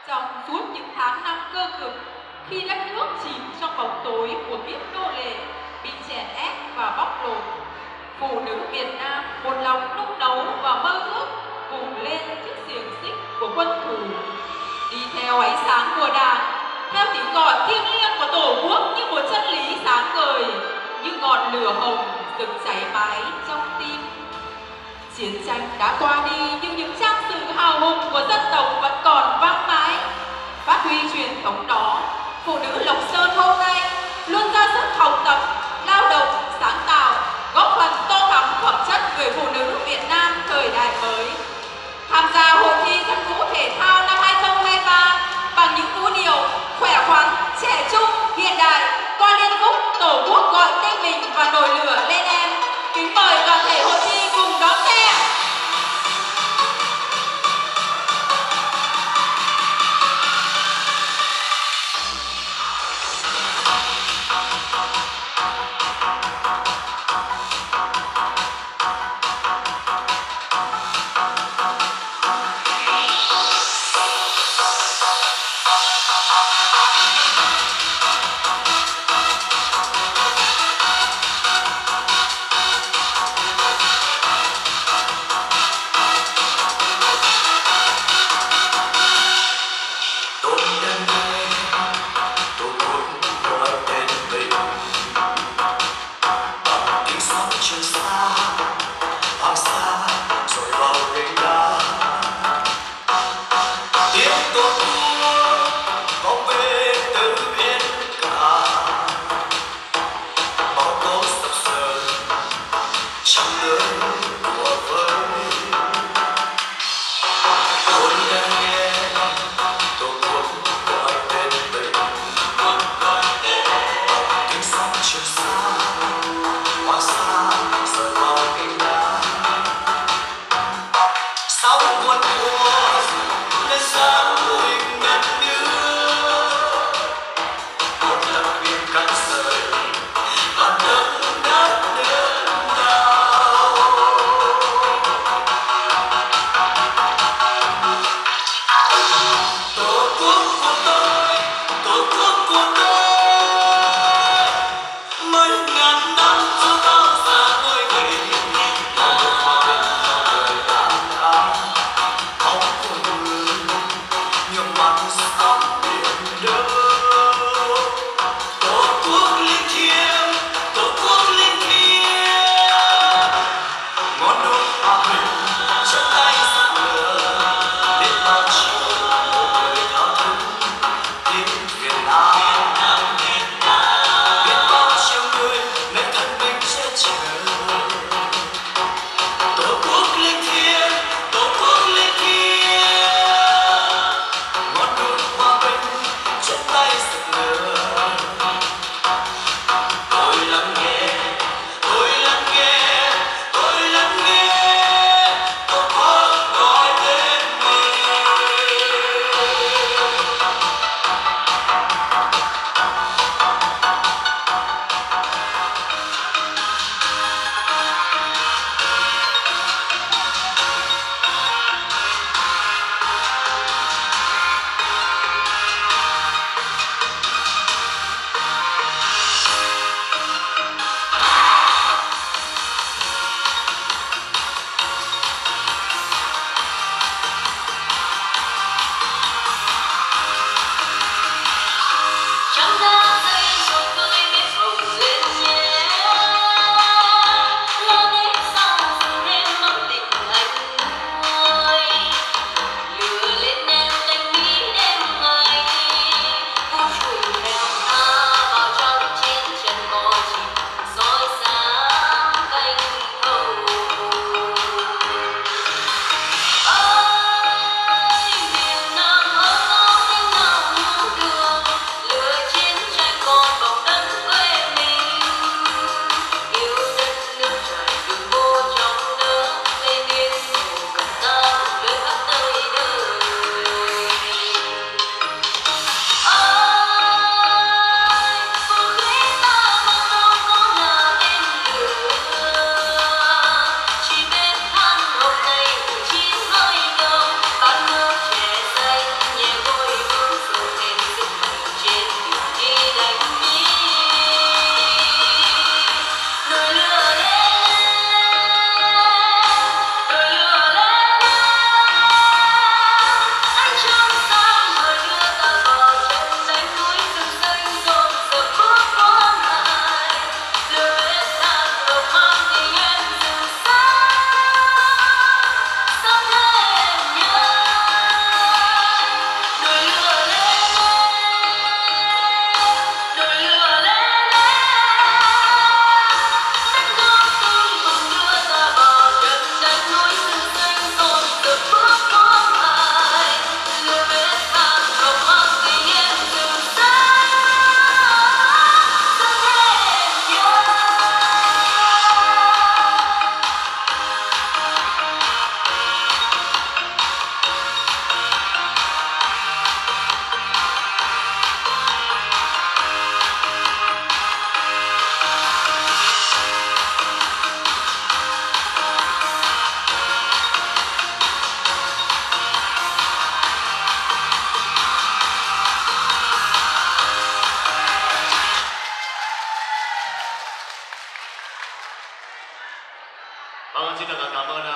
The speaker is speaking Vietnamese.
Trong suốt những tháng năm cơ cực, khi đất nước chìm trong bóng tối của kiếp nô lệ, bị chèn ép và bóc lột, phụ nữ Việt Nam một lòng nung nấu và mơ ước vùng lên chiếc xiềng xích của quân thù, đi theo ánh sáng của Đảng, theo tiếng gọi thiêng liêng của Tổ quốc như một chân lý sáng ngời, như ngọn lửa hồng rực cháy mãi trong tim. Chiến tranh đã qua đi nhưng những trang sử hào hùng của dân tộc vẫn còn vang mãi. Phát huy truyền thống đó, phụ nữ Lộc Sơn hôm nay luôn ra sức học tập, lao động, sáng tạo, góp phần tô thắm phẩm chất người phụ nữ Việt Nam thời đại mới. Tham gia hội thi thân vũ thể thao năm 2023 bằng những vũ điệu khỏe khoắn, trẻ trung, hiện đại qua liên khúc Tổ quốc gọi tên mình và nổi lửa lên em. Kính mời toàn thể hội thi cùng đón xem. Sau quân của lên sáng bình Xin được cảm ơn